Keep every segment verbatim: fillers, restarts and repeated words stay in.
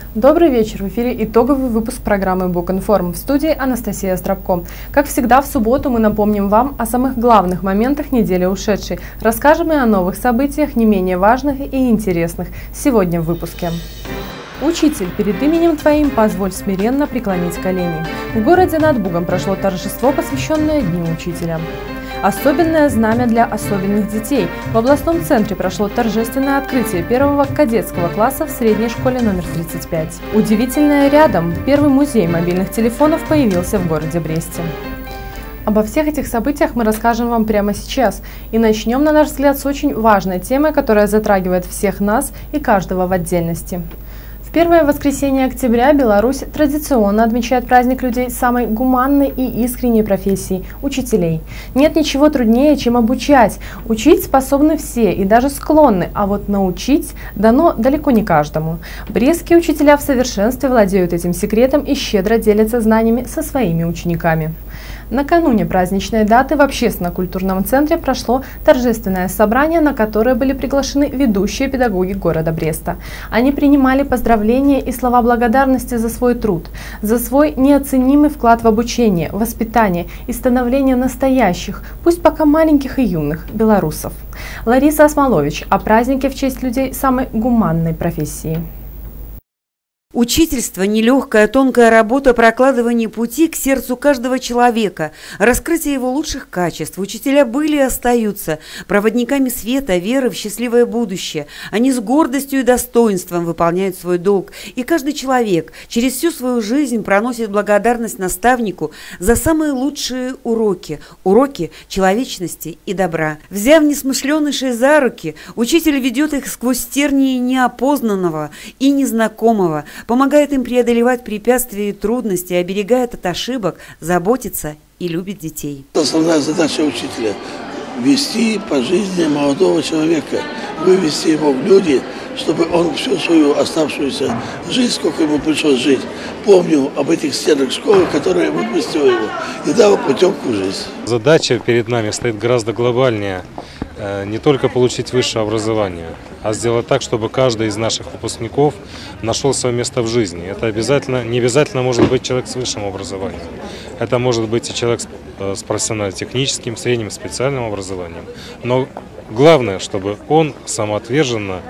Добрый вечер! В эфире итоговый выпуск программы Букинформ. В студии Анастасия Стропко. Как всегда, в субботу мы напомним вам о самых главных моментах недели ушедшей. Расскажем и о новых событиях, не менее важных и интересных. Сегодня в выпуске. Учитель, перед именем Твоим позволь смиренно преклонить колени. В городе над Бугом прошло торжество, посвященное Дню Учителя. Особенное знамя для особенных детей. В областном центре прошло торжественное открытие первого кадетского класса в средней школе номер тридцать пять. Удивительное рядом. Первый музей мобильных телефонов появился в городе Бресте. Обо всех этих событиях мы расскажем вам прямо сейчас. И начнем, на наш взгляд, с очень важной темы, которая затрагивает всех нас и каждого в отдельности. В первое воскресенье октября Беларусь традиционно отмечает праздник людей самой гуманной и искренней профессии – учителей. Нет ничего труднее, чем обучать. Учить способны все и даже склонны, а вот научить дано далеко не каждому. Брестские учителя в совершенстве владеют этим секретом и щедро делятся знаниями со своими учениками. Накануне праздничной даты в общественно-культурном центре прошло торжественное собрание, на которое были приглашены ведущие педагоги города Бреста. Они принимали поздравления и слова благодарности за свой труд, за свой неоценимый вклад в обучение, воспитание и становление настоящих, пусть пока маленьких и юных, белорусов. Лариса Осмолович о празднике в честь людей самой гуманной профессии. Учительство – нелегкая, тонкая работа прокладывания пути к сердцу каждого человека, раскрытие его лучших качеств. Учителя были и остаются проводниками света, веры в счастливое будущее. Они с гордостью и достоинством выполняют свой долг. И каждый человек через всю свою жизнь проносит благодарность наставнику за самые лучшие уроки – уроки человечности и добра. Взяв несмышленышей за руки, учитель ведет их сквозь тернии неопознанного и незнакомого, помогает им преодолевать препятствия и трудности, оберегает от ошибок, заботится и любит детей. Основная задача учителя – вести по жизни молодого человека, вывести его в люди, чтобы он всю свою оставшуюся жизнь, сколько ему пришлось жить, помнил об этих стенах школы, которые выпустила его и дала путевку в жизнь. Задача перед нами стоит гораздо глобальнее. Не только получить высшее образование, а сделать так, чтобы каждый из наших выпускников нашел свое место в жизни. Это обязательно, не обязательно может быть человек с высшим образованием. Это может быть и человек с профессионально-техническим, средним, специальным образованием. Но главное, чтобы он самоотверженно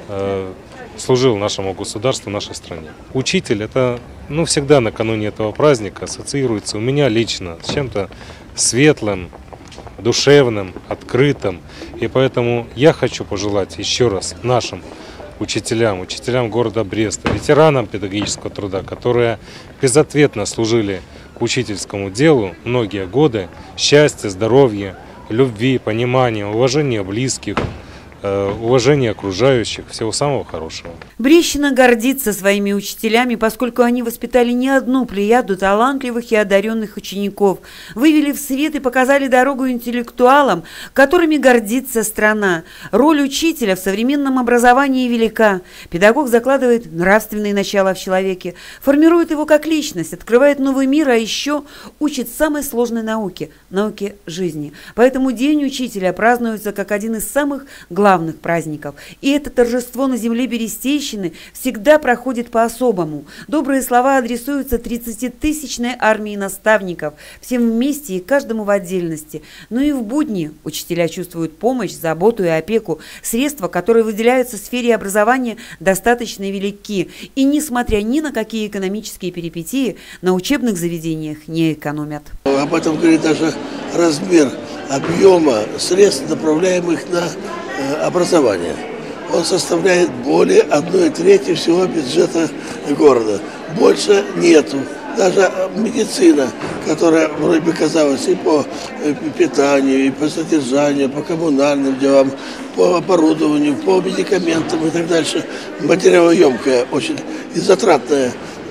э, служил нашему государству, нашей стране. Учитель – это ну, всегда накануне этого праздника ассоциируется у меня лично с чем-то светлым, душевным, открытым. И поэтому я хочу пожелать еще раз нашим учителям, учителям города Бреста, ветеранам педагогического труда, которые безответно служили к учительскому делу многие годы, счастья, здоровья, любви, понимания, уважения близких, уважение окружающих, всего самого хорошего. Брестщина гордится своими учителями, поскольку они воспитали не одну плеяду талантливых и одаренных учеников, вывели в свет и показали дорогу интеллектуалам, которыми гордится страна. Роль учителя в современном образовании велика. Педагог закладывает нравственные начала в человеке, формирует его как личность, открывает новый мир, а еще учит самой сложной науке – науке жизни. Поэтому День учителя празднуется как один из самых главных главных праздников. И это торжество на земле Берестейщины всегда проходит по-особому. Добрые слова адресуются тридцатитысячной армии наставников, всем вместе и каждому в отдельности. Но и в будни учителя чувствуют помощь, заботу и опеку. Средства, которые выделяются в сфере образования, достаточно велики. И несмотря ни на какие экономические перипетии, на учебных заведениях не экономят. Об этом говорит даже размер объема средств, направляемых на образование. Он составляет более одной трети всего бюджета города. Больше нету. Даже медицина, которая вроде бы казалась и по питанию, и по содержанию, по коммунальным делам, по оборудованию, по медикаментам и так дальше, материалоемкое, очень и затратное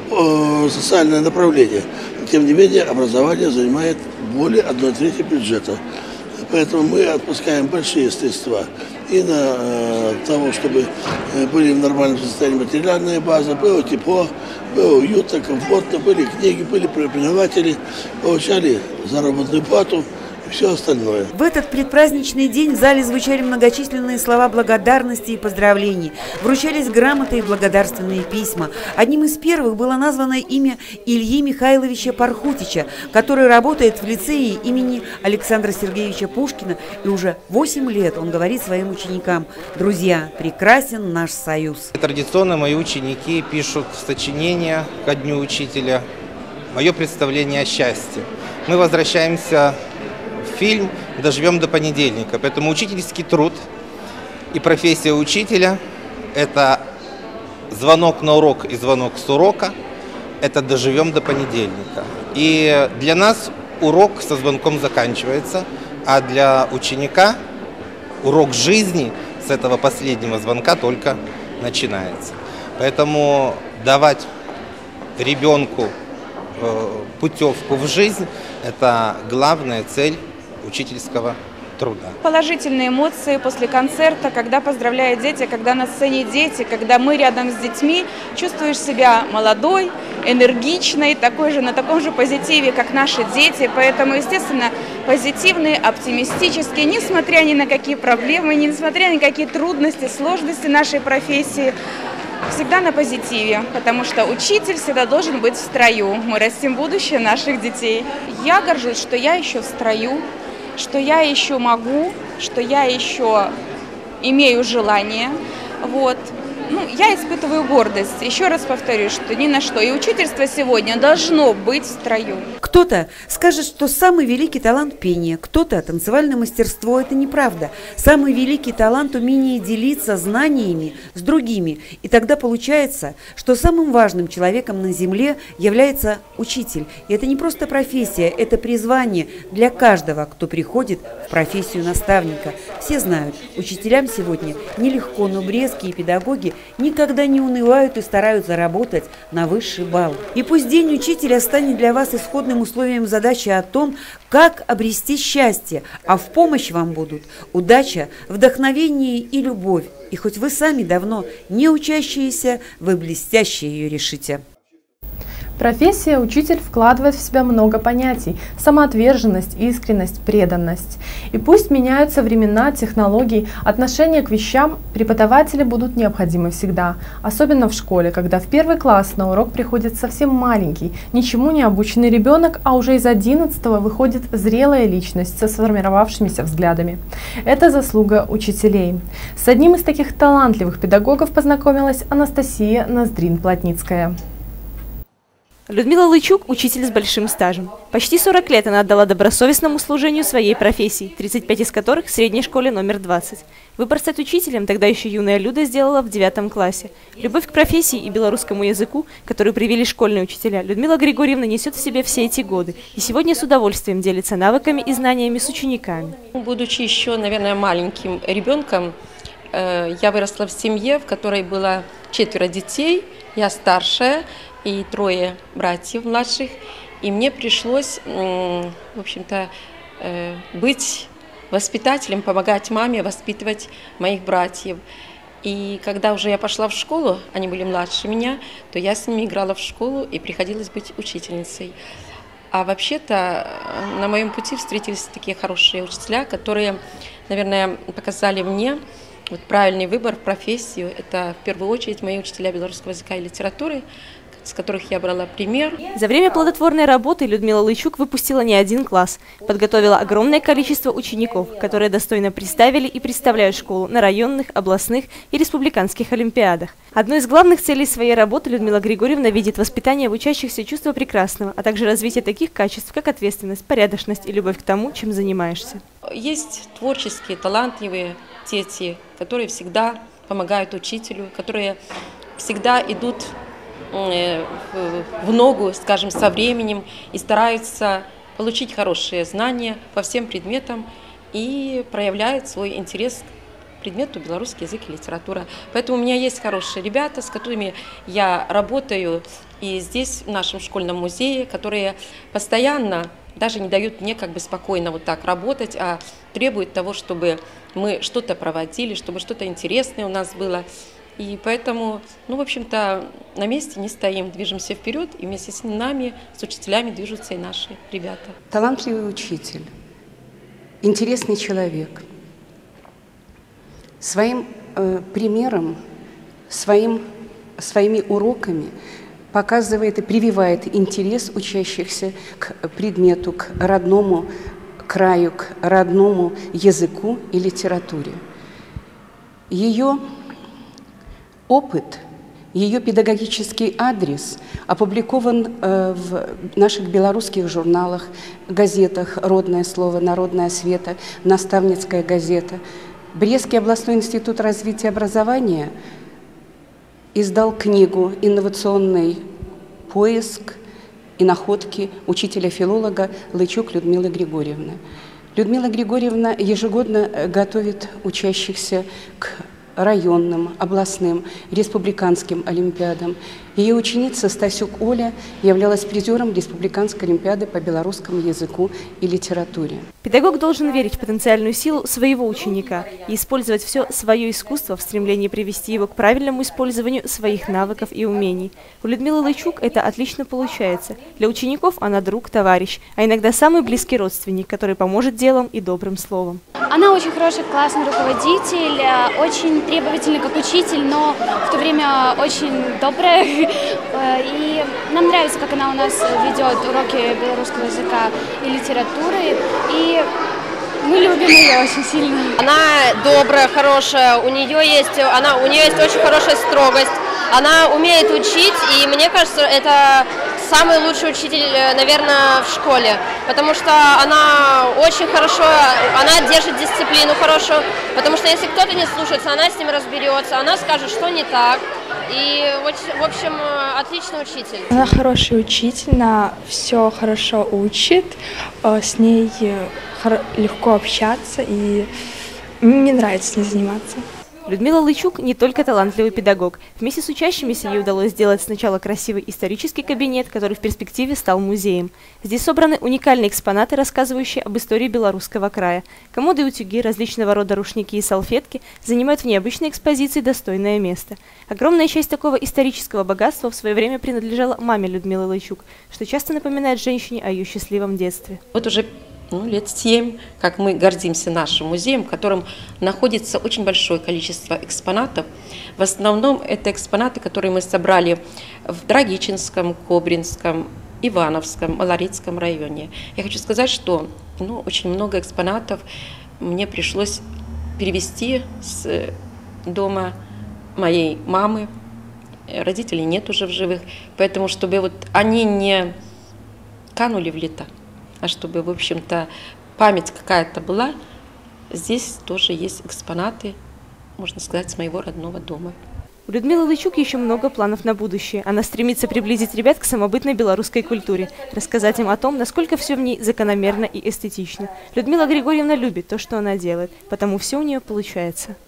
социальное направление. Тем не менее, образование занимает более одной трети бюджета. Поэтому мы отпускаем большие средства и на э, того, чтобы были в нормальном состоянии материальная база, было тепло, было уютно, комфортно, были книги, были преподаватели, получали заработную плату и все остальное. В этот предпраздничный день в зале звучали многочисленные слова благодарности и поздравлений. Вручались грамоты и благодарственные письма. Одним из первых было названо имя Ильи Михайловича Пархутича, который работает в лицее имени Александра Сергеевича Пушкина. И уже восемь лет он говорит своим ученикам: «Друзья, прекрасен наш союз». Традиционно мои ученики пишут сочинения ко Дню Учителя, мое представление о счастье. Мы возвращаемся в фильм «Доживем до понедельника». Поэтому учительский труд и профессия учителя – это звонок на урок и звонок с урока, это «Доживем до понедельника». И для нас урок со звонком заканчивается, а для ученика урок жизни с этого последнего звонка только начинается. Поэтому давать ребенку путевку в жизнь – это главная цель учительского труда. Положительные эмоции после концерта, когда поздравляют дети, когда на сцене дети, когда мы рядом с детьми, чувствуешь себя молодой, энергичной, такой же, на таком же позитиве, как наши дети. Поэтому, естественно, позитивные, оптимистические, несмотря ни на какие проблемы, несмотря ни на какие трудности, сложности нашей профессии, всегда на позитиве, потому что учитель всегда должен быть в строю. Мы растим будущее наших детей. Я горжусь, что я еще в строю, что я еще могу, что я еще имею желание. Вот. Ну, я испытываю гордость. Еще раз повторю, что ни на что. И учительство сегодня должно быть в строю. Кто-то скажет, что самый великий талант – пение, кто-то – танцевальное мастерство. Это неправда. Самый великий талант – умение делиться знаниями с другими. И тогда получается, что самым важным человеком на земле является учитель. И это не просто профессия, это призвание для каждого, кто приходит в профессию наставника. Все знают, учителям сегодня нелегко, но брестские педагоги никогда не унывают и стараются работать на высший балл. И пусть День учителя станет для вас исходным условием задачи о том, как обрести счастье, а в помощь вам будут удача, вдохновение и любовь. И хоть вы сами давно не учащиеся, вы блестяще ее решите. Профессия учитель вкладывает в себя много понятий – самоотверженность, искренность, преданность. И пусть меняются времена, технологии, отношения к вещам, преподаватели будут необходимы всегда. Особенно в школе, когда в первый класс на урок приходит совсем маленький, ничему не обученный ребенок, а уже из одиннадцатого выходит зрелая личность со сформировавшимися взглядами. Это заслуга учителей. С одним из таких талантливых педагогов познакомилась Анастасия Ноздрин-Плотницкая. Людмила Лычук – учитель с большим стажем. Почти сорок лет она отдала добросовестному служению своей профессии, тридцать пять из которых в средней школе номер двадцать. Выбор стать учителем тогда еще юная Люда сделала в девятом классе. Любовь к профессии и белорусскому языку, которую привили школьные учителя, Людмила Григорьевна несет в себе все эти годы и сегодня с удовольствием делится навыками и знаниями с учениками. Будучи еще, наверное, маленьким ребенком, я выросла в семье, в которой было четверо детей, я старшая, и трое братьев младших, и мне пришлось, в общем-то, быть воспитателем, помогать маме воспитывать моих братьев. И когда уже я пошла в школу, они были младше меня, то я с ними играла в школу и приходилось быть учительницей. А вообще-то на моем пути встретились такие хорошие учителя, которые, наверное, показали мне вот правильный выбор в профессию. Это в первую очередь мои учителя белорусского языка и литературы, с которых я брала пример. За время плодотворной работы Людмила Лычук выпустила не один класс, подготовила огромное количество учеников, которые достойно представили и представляют школу на районных, областных и республиканских олимпиадах. Одной из главных целей своей работы Людмила Григорьевна видит воспитание в учащихся чувства прекрасного, а также развитие таких качеств, как ответственность, порядочность и любовь к тому, чем занимаешься. Есть творческие, талантливые дети, которые всегда помогают учителю, которые всегда идут в ногу, скажем, со временем и стараются получить хорошие знания по всем предметам и проявляют свой интерес к предмету белорусский язык и литература. Поэтому у меня есть хорошие ребята, с которыми я работаю и здесь, в нашем школьном музее, которые постоянно даже не дают мне как бы спокойно вот так работать, а требуют того, чтобы мы что-то проводили, чтобы что-то интересное у нас было. И поэтому, ну, в общем-то, на месте не стоим, движемся вперед, и вместе с нами, с учителями движутся и наши ребята. Талантливый учитель интересный человек. Своим э, примером, своим, своими уроками показывает и прививает интерес учащихся к предмету, к родному краю, к родному языку и литературе. Ее опыт, ее педагогический адрес опубликован э, в наших белорусских журналах, газетах «Родное слово», «Народная света», «Наставницкая газета». Брестский областной институт развития образования издал книгу «Инновационный поиск и находки учителя-филолога Лычук Людмилы Григорьевны». Людмила Григорьевна ежегодно готовит учащихся к районным, областным, республиканским олимпиадам. Ее ученица Стасюк Оля являлась призером республиканской олимпиады по белорусскому языку и литературе. Педагог должен верить в потенциальную силу своего ученика и использовать все свое искусство в стремлении привести его к правильному использованию своих навыков и умений. У Людмилы Лычук это отлично получается. Для учеников она друг, товарищ, а иногда самый близкий родственник, который поможет делом и добрым словом. Она очень хороший, классный руководитель, очень требовательный как учитель, но в то время очень добрая. И нам нравится, как она у нас ведет уроки белорусского языка и литературы. И мы любим ее очень сильно. Она добрая, хорошая, у нее есть, она, у нее есть очень хорошая строгость. Она умеет учить, и мне кажется, это самый лучший учитель, наверное, в школе, потому что она очень хорошо, она держит дисциплину хорошо, потому что если кто-то не слушается, она с ним разберется, она скажет, что не так. И, в общем, отличный учитель. Она хороший учитель, она все хорошо учит, с ней легко общаться, и мне нравится с ней заниматься. Людмила Лычук не только талантливый педагог. Вместе с учащимися ей удалось сделать сначала красивый исторический кабинет, который в перспективе стал музеем. Здесь собраны уникальные экспонаты, рассказывающие об истории белорусского края. Комоды и утюги, различного рода рушники и салфетки занимают в необычной экспозиции достойное место. Огромная часть такого исторического богатства в свое время принадлежала маме Людмилы Лычук, что часто напоминает женщине о ее счастливом детстве. Вот уже Ну, лет семь, как мы гордимся нашим музеем, в котором находится очень большое количество экспонатов. В основном это экспонаты, которые мы собрали в Драгичинском, Кобринском, Ивановском, Малорицком районе. Я хочу сказать, что ну, очень много экспонатов мне пришлось перевести с дома моей мамы. Родителей нет уже в живых, поэтому чтобы вот они не канули в лето, а чтобы, в общем-то, память какая-то была, здесь тоже есть экспонаты, можно сказать, с моего родного дома. У Людмилы Лычук еще много планов на будущее. Она стремится приблизить ребят к самобытной белорусской культуре, рассказать им о том, насколько все в ней закономерно и эстетично. Людмила Григорьевна любит то, что она делает, потому все у нее получается.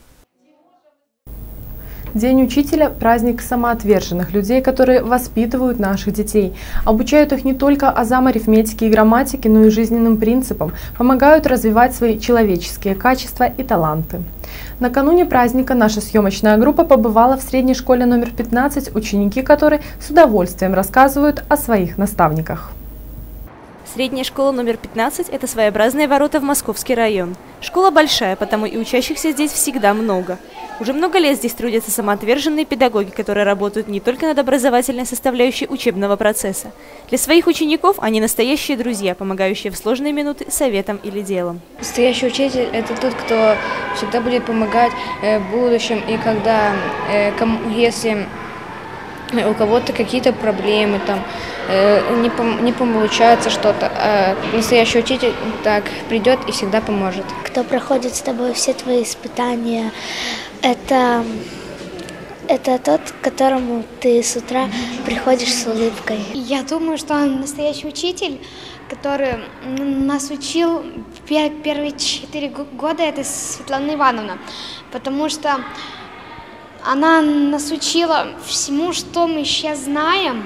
День учителя – праздник самоотверженных людей, которые воспитывают наших детей, обучают их не только азам арифметики и грамматики, но и жизненным принципам, помогают развивать свои человеческие качества и таланты. Накануне праздника наша съемочная группа побывала в средней школе номер пятнадцать, ученики которой с удовольствием рассказывают о своих наставниках. Средняя школа номер пятнадцать – это своеобразные ворота в Московский район. Школа большая, потому и учащихся здесь всегда много. Уже много лет здесь трудятся самоотверженные педагоги, которые работают не только над образовательной составляющей учебного процесса. Для своих учеников они настоящие друзья, помогающие в сложные минуты советом или делом. Настоящий учитель – это тот, кто всегда будет помогать в будущем, и когда, если у кого-то какие-то проблемы, там, не, пом не получается что-то, а настоящий учитель так придет и всегда поможет. Кто проходит с тобой все твои испытания, это, это тот, к которому ты с утра приходишь с улыбкой. Я думаю, что он настоящий учитель, который нас учил первые четыре года, это Светлана Ивановна, потому что она нас учила всему, что мы сейчас знаем,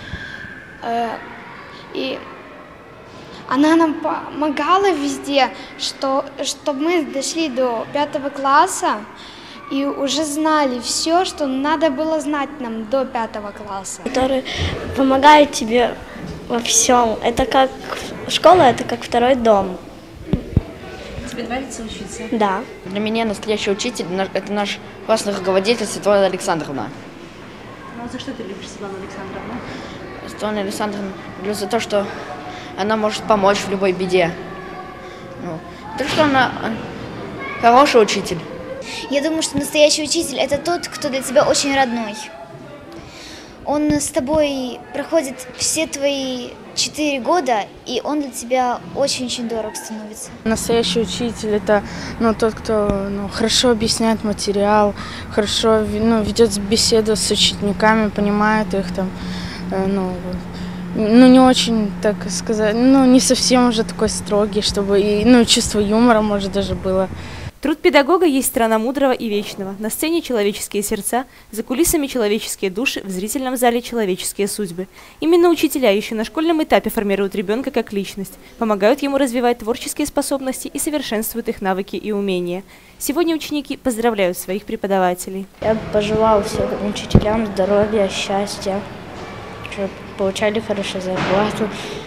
и она нам помогала везде, что, чтобы мы дошли до пятого класса и уже знали все, что надо было знать нам до пятого класса. Который помогает тебе во всем. Это как школа, это как второй дом. Тебе нравится учиться? Да. Для меня настоящий учитель – это наш классный руководитель Светлана Александровна. Ну, за что ты любишь Светлану Александровну? Светлана Александровна люблю за то, что она может помочь в любой беде. Ну, так что она хороший учитель. Я думаю, что настоящий учитель – это тот, кто для тебя очень родной. Он с тобой проходит все твои четыре года, и он для тебя очень-очень дорог становится. Настоящий учитель – это ну, тот, кто ну, хорошо объясняет материал, хорошо ну, ведет беседу с учениками, понимает их там, ну, ну не очень, так сказать, ну не совсем уже такой строгий, чтобы и ну, чувство юмора, может, даже было. Труд педагога есть страна мудрого и вечного. На сцене человеческие сердца, за кулисами человеческие души, в зрительном зале человеческие судьбы. Именно учителя еще на школьном этапе формируют ребенка как личность, помогают ему развивать творческие способности и совершенствуют их навыки и умения. Сегодня ученики поздравляют своих преподавателей. Я пожелала всем учителям здоровья, счастья, чтобы получали хорошую зарплату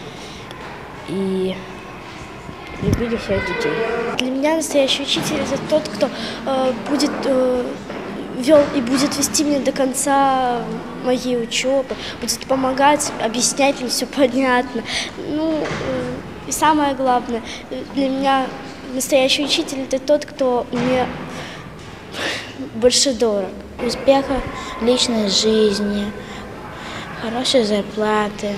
и любили всех детей. Для меня настоящий учитель – это тот, кто э, будет э, вел и будет вести меня до конца моей учебы, будет помогать, объяснять мне все понятно. Ну, э, и самое главное, для меня настоящий учитель – это тот, кто мне больше дорог. Успеха в личной жизни, хорошей зарплаты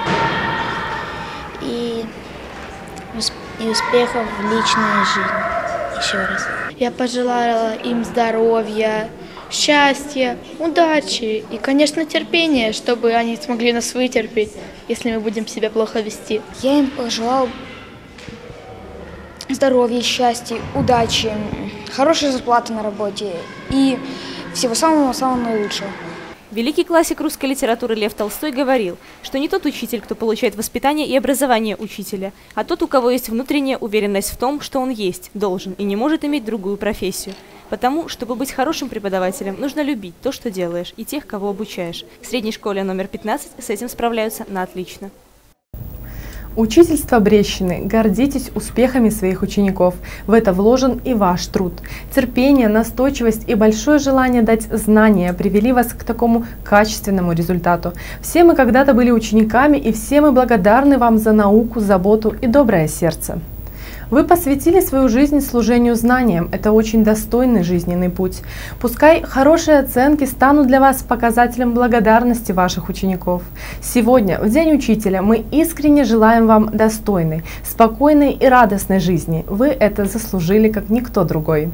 и и успехов в личной жизни. Еще раз. Я пожелала им здоровья, счастья, удачи и, конечно, терпения, чтобы они смогли нас вытерпеть, если мы будем себя плохо вести. Я им пожелала здоровья, счастья, удачи, хорошей зарплаты на работе и всего самого-самого наилучшего. Великий классик русской литературы Лев Толстой говорил, что не тот учитель, кто получает воспитание и образование учителя, а тот, у кого есть внутренняя уверенность в том, что он есть, должен и не может иметь другую профессию. Потому, чтобы быть хорошим преподавателем, нужно любить то, что делаешь, и тех, кого обучаешь. В средней школе номер пятнадцать с этим справляются на отлично. Учительство Брещины. Гордитесь успехами своих учеников. В это вложен и ваш труд. Терпение, настойчивость и большое желание дать знания привели вас к такому качественному результату. Все мы когда-то были учениками, и все мы благодарны вам за науку, заботу и доброе сердце. Вы посвятили свою жизнь служению знаниям. Это очень достойный жизненный путь. Пускай хорошие оценки станут для вас показателем благодарности ваших учеников. Сегодня, в День Учителя, мы искренне желаем вам достойной, спокойной и радостной жизни. Вы это заслужили, как никто другой.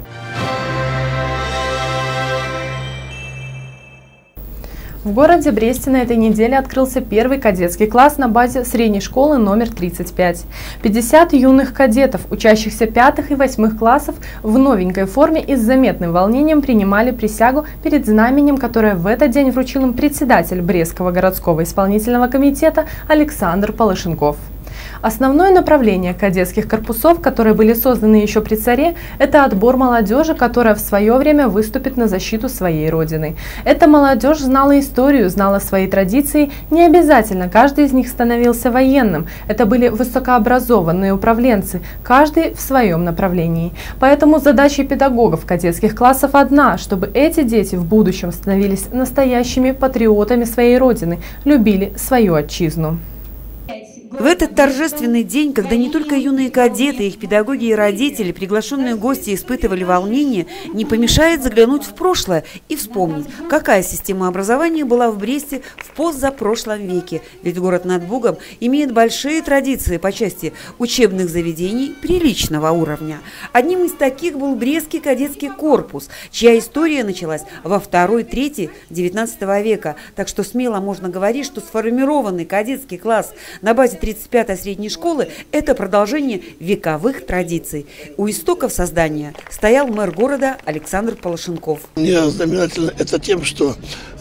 В городе Бресте на этой неделе открылся первый кадетский класс на базе средней школы номер тридцать пять. пятьдесят юных кадетов, учащихся пятых и восьмых классов, в новенькой форме и с заметным волнением принимали присягу перед знаменем, которое в этот день вручил им председатель Брестского городского исполнительного комитета Александр Полышенков. Основное направление кадетских корпусов, которые были созданы еще при царе, это отбор молодежи, которая в свое время выступит на защиту своей родины. Эта молодежь знала историю, знала свои традиции, не обязательно каждый из них становился военным. Это были высокообразованные управленцы, каждый в своем направлении. Поэтому задача педагогов кадетских классов одна, чтобы эти дети в будущем становились настоящими патриотами своей родины, любили свою отчизну. В этот торжественный день, когда не только юные кадеты, их педагоги и родители, приглашенные гости испытывали волнение, не помешает заглянуть в прошлое и вспомнить, какая система образования была в Бресте в позапрошлом веке. Ведь город над Бугом имеет большие традиции по части учебных заведений приличного уровня. Одним из таких был Брестский кадетский корпус, чья история началась во второй трети девятнадцатого века. Так что смело можно говорить, что сформированный кадетский класс на базе тридцать пятой средней школы – это продолжение вековых традиций. У истоков создания стоял мэр города Александр Полышенков. Мне знаменательно это тем, что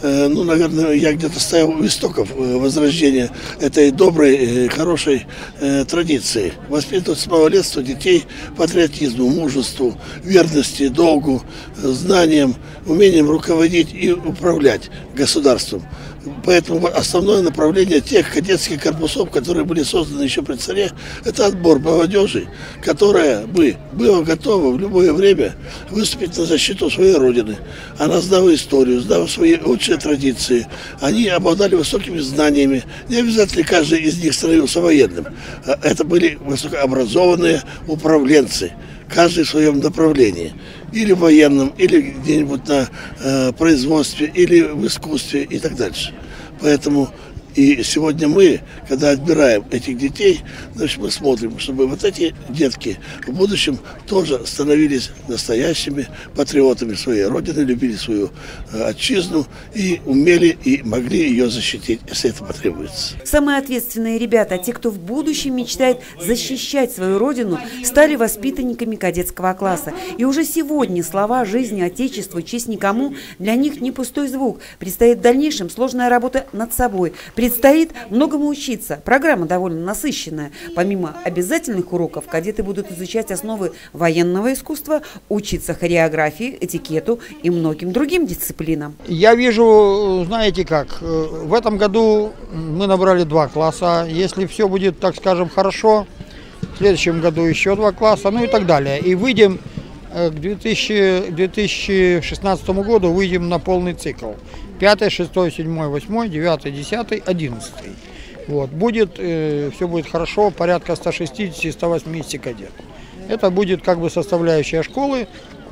ну, наверное, я где-то стоял у истоков возрождения этой доброй, хорошей традиции. Воспитывать с малолетства детей патриотизму, мужеству, верности, долгу, знаниям, умением руководить и управлять государством. Поэтому основное направление тех кадетских корпусов, которые были созданы еще при царе, это отбор молодежи, которая бы была готова в любое время выступить на защиту своей родины. Она знала историю, знала свои лучшие традиции. Они обладали высокими знаниями. Не обязательно каждый из них становился военным. Это были высокообразованные управленцы, каждый в своем направлении. Или в военном, или где-нибудь на э, производстве, или в искусстве и так дальше. Поэтому и сегодня мы, когда отбираем этих детей, значит, мы смотрим, чтобы вот эти детки в будущем тоже становились настоящими патриотами своей родины, любили свою э, отчизну и умели и могли ее защитить, если это потребуется. Самые ответственные ребята, те, кто в будущем мечтает защищать свою родину, стали воспитанниками кадетского класса. И уже сегодня слова «жизни, отечеству, честь никому» для них не пустой звук. Предстоит в дальнейшем сложная работа над собой. Предстоит многому учиться. Программа довольно насыщенная. Помимо обязательных уроков, кадеты будут изучать основы военного искусства, учиться хореографии, этикету и многим другим дисциплинам. Я вижу, знаете как, в этом году мы набрали два класса. Если все будет, так скажем, хорошо, в следующем году еще два класса, ну и так далее. И выйдем к две тысячи шестнадцатому году, выйдем на полный цикл. Пятый, шестой, седьмой, восьмой, девятый, десятый, одиннадцатый. Вот. Будет, э, все будет хорошо, порядка ста шестидесяти — ста восьмидесяти кадетов. Это будет как бы составляющая школы,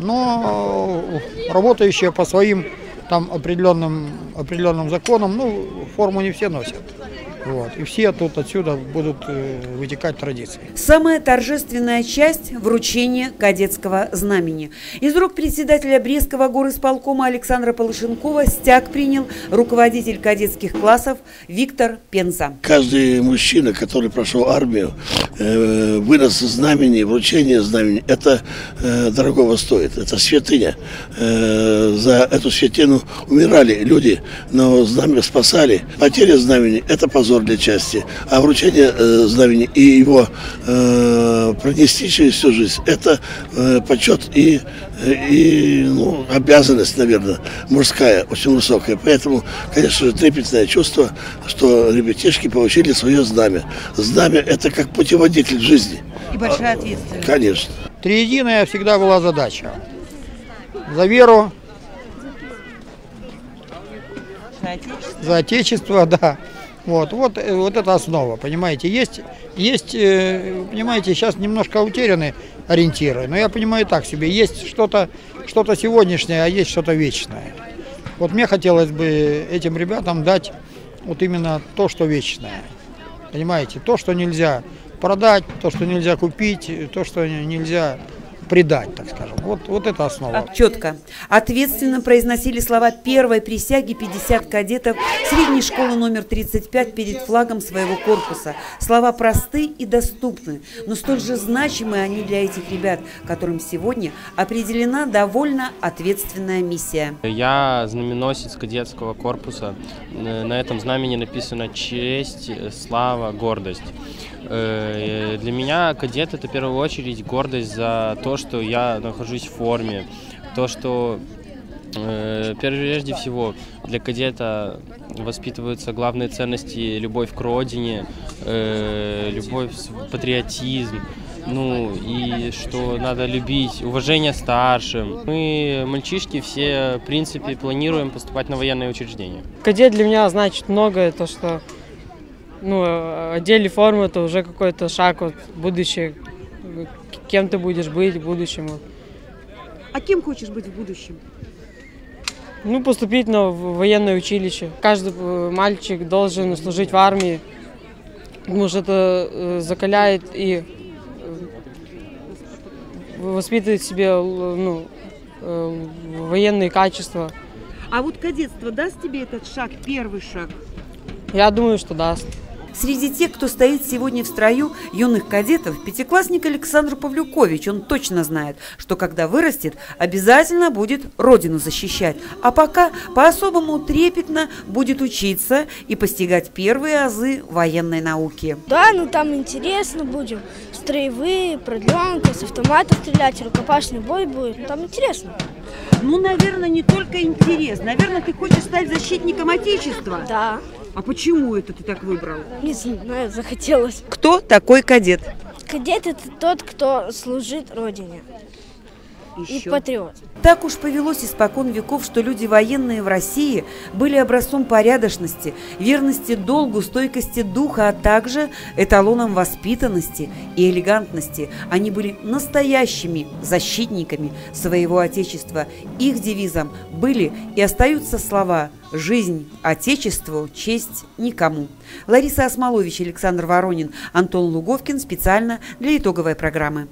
но работающая по своим там определенным, определенным законам. Ну, форму не все носят. Вот. И все тут отсюда будут э, вытекать традиции. Самая торжественная часть – вручение кадетского знамени. Из рук председателя Брестского горисполкома Александра Полышенкова стяг принял руководитель кадетских классов Виктор Пенза. Каждый мужчина, который прошел армию, э, вынос знамени, вручение знамени – это э, дорогого стоит, это святыня. Э, за эту святыню умирали люди, но знамя спасали. Потеря знамени – это позор для части, а вручение э, знамени и его э, пронести через всю жизнь – это э, почет и, и ну, обязанность, наверное, мужская, очень высокая. Поэтому, конечно же, трепетное чувство, что ребятишки получили свое знамя. Знамя – это как путеводитель в жизни. И большая ответственность. Конечно. Триединая всегда была задача. За веру, за отечество, за отечество, да. Вот, вот, вот это основа, понимаете. Есть, есть, понимаете, сейчас немножко утеряны ориентиры, но я понимаю так себе, есть что-то, что-то сегодняшнее, а есть что-то вечное. Вот мне хотелось бы этим ребятам дать вот именно то, что вечное. Понимаете, то, что нельзя продать, то, что нельзя купить, то, что нельзя предать, так скажем. Вот, вот это основа. Четко. Ответственно произносили слова первой присяги пятьдесят кадетов средней школы номер тридцать пять перед флагом своего корпуса. Слова просты и доступны, но столь же значимы они для этих ребят, которым сегодня определена довольно ответственная миссия. Я знаменосец кадетского корпуса. На этом знамени написано «Честь, слава, гордость». Для меня кадет – это в первую очередь гордость за то, что я нахожусь в форме, то, что прежде всего для кадета воспитываются главные ценности: любовь к родине, любовь, патриотизм, ну и что надо любить, уважение старшим. Мы, мальчишки, все, в принципе, планируем поступать на военные учреждения. Кадет для меня значит многое, то что ну, одели форму, это уже какой-то шаг вот, в будущее, кем ты будешь быть в будущем. А кем хочешь быть в будущем? Ну, поступить на военное училище. Каждый мальчик должен служить в армии, потому что это закаляет и воспитывает в себе ну, военные качества. А вот кадетство даст тебе этот шаг, первый шаг? Я думаю, что даст. Среди тех, кто стоит сегодня в строю юных кадетов, пятиклассник Александр Павлюкович. Он точно знает, что когда вырастет, обязательно будет родину защищать. А пока по-особому трепетно будет учиться и постигать первые азы военной науки. Да, ну там интересно будем. Строевые, продленка, с автомата стрелять, рукопашный бой будет. Ну там интересно. Ну, наверное, не только интерес. Наверное, ты хочешь стать защитником Отечества? Да. А почему это ты так выбрал? Не знаю, захотелось. Кто такой кадет? Кадет – это тот, кто служит Родине. Еще. И патриот. Так уж повелось испокон веков, что люди военные в России были образцом порядочности, верности долгу, стойкости духа, а также эталоном воспитанности и элегантности. Они были настоящими защитниками своего Отечества. Их девизом были и остаются слова «Жизнь Отечеству, честь никому». Лариса Осмолович, Александр Воронин, Антон Луговкин специально для итоговой программы.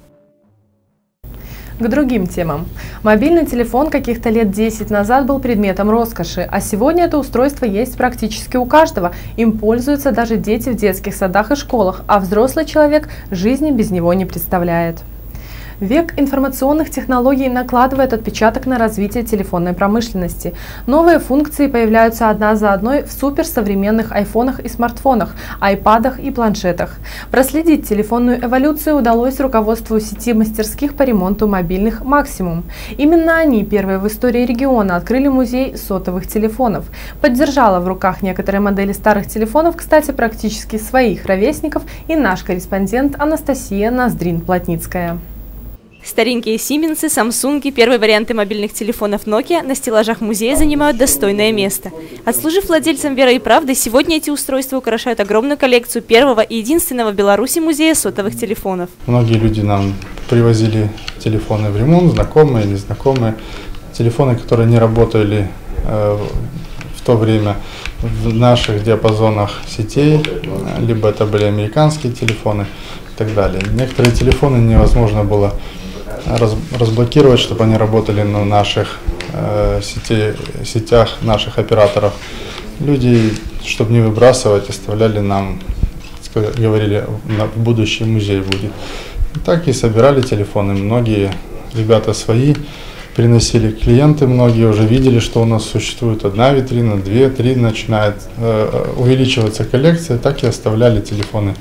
К другим темам. Мобильный телефон каких-то лет десять назад был предметом роскоши, а сегодня это устройство есть практически у каждого. Им пользуются даже дети в детских садах и школах, а взрослый человек жизни без него не представляет. Век информационных технологий накладывает отпечаток на развитие телефонной промышленности. Новые функции появляются одна за одной в суперсовременных айфонах и смартфонах, айпадах и планшетах. Проследить телефонную эволюцию удалось руководству сети мастерских по ремонту мобильных «Максимум». Именно они первые в истории региона открыли музей сотовых телефонов. Поддержала в руках некоторые модели старых телефонов, кстати, практически своих ровесников, и наш корреспондент Анастасия Ноздрин-Плотницкая. Старенькие Сименсы, Самсунги, первые варианты мобильных телефонов Nokia на стеллажах музея занимают достойное место. Отслужив владельцам верой и правдой, сегодня эти устройства украшают огромную коллекцию первого и единственного в Беларуси музея сотовых телефонов. Многие люди нам привозили телефоны в ремонт, знакомые, незнакомые. Телефоны, которые не работали э, в то время в наших диапазонах сетей, либо это были американские телефоны и так далее. Некоторые телефоны невозможно было раз, разблокировать, чтобы они работали на наших э, сети, сетях наших операторов. Люди, чтобы не выбрасывать, оставляли нам, говорили, в будущий музей будет. И так и собирали телефоны. Многие ребята свои приносили, клиенты многие уже видели, что у нас существует одна витрина, две, три, начинает э, увеличиваться коллекция, так и оставляли телефоны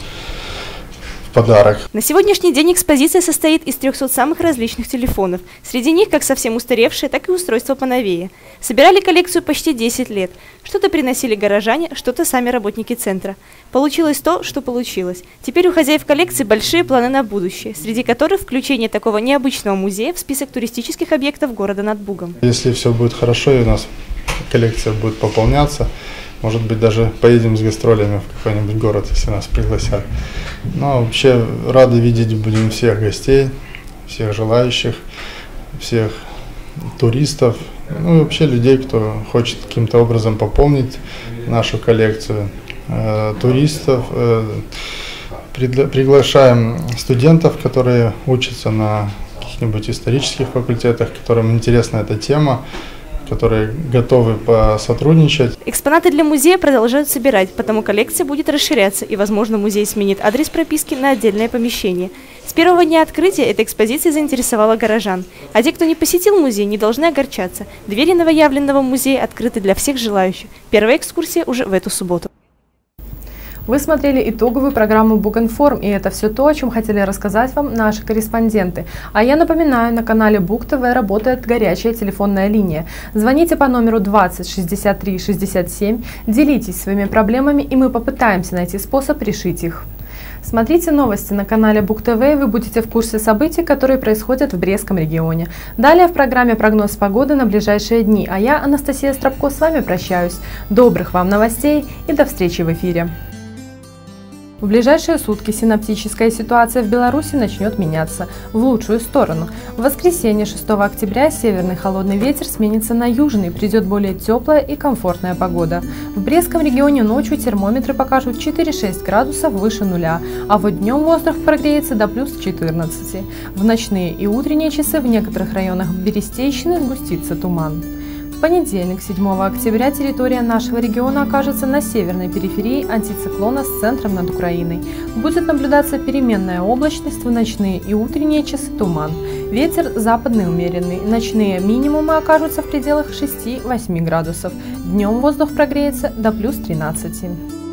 в подарок. На сегодняшний день экспозиция состоит из трёхсот самых различных телефонов. Среди них как совсем устаревшие, так и устройства поновее. Собирали коллекцию почти десять лет. Что-то приносили горожане, что-то сами работники центра. Получилось то, что получилось. Теперь у хозяев коллекции большие планы на будущее, среди которых включение такого необычного музея в список туристических объектов города над Бугом. Если все будет хорошо и у нас коллекция будет пополняться, может быть, даже поедем с гастролями в какой-нибудь город, если нас пригласят. Но вообще рады видеть будем всех гостей, всех желающих, всех туристов, ну и вообще людей, кто хочет каким-то образом пополнить нашу коллекцию. Э, туристов, э, пригла- приглашаем студентов, которые учатся на каких-нибудь исторических факультетах, которым интересна эта тема, которые готовы посотрудничать. Экспонаты для музея продолжают собирать, потому коллекция будет расширяться, и, возможно, музей сменит адрес прописки на отдельное помещение. С первого дня открытия эта экспозиция заинтересовала горожан. А те, кто не посетил музей, не должны огорчаться. Двери новоявленного музея открыты для всех желающих. Первая экскурсия уже в эту субботу. Вы смотрели итоговую программу Бугинформ, и это все то, о чем хотели рассказать вам наши корреспонденты. А я напоминаю, на канале Буг ТВ работает горячая телефонная линия. Звоните по номеру двадцать шестьдесят три шестьдесят семь, делитесь своими проблемами, и мы попытаемся найти способ решить их. Смотрите новости на канале Буг ТВ, и вы будете в курсе событий, которые происходят в Брестском регионе. Далее в программе прогноз погоды на ближайшие дни, а я, Анастасия Стропко, с вами прощаюсь. Добрых вам новостей и до встречи в эфире. В ближайшие сутки синоптическая ситуация в Беларуси начнет меняться в лучшую сторону. В воскресенье шестого октября северный холодный ветер сменится на южный, придет более теплая и комфортная погода. В Брестском регионе ночью термометры покажут четыре-шесть градусов выше нуля, а вот днем воздух прогреется до плюс четырнадцати. В ночные и утренние часы в некоторых районах Берестейщины сгустится туман. В понедельник, седьмого октября, территория нашего региона окажется на северной периферии антициклона с центром над Украиной. Будет наблюдаться переменная облачность, в ночные и утренние часы туман. Ветер западный умеренный. Ночные минимумы окажутся в пределах шести-восьми градусов. Днем воздух прогреется до плюс тринадцати.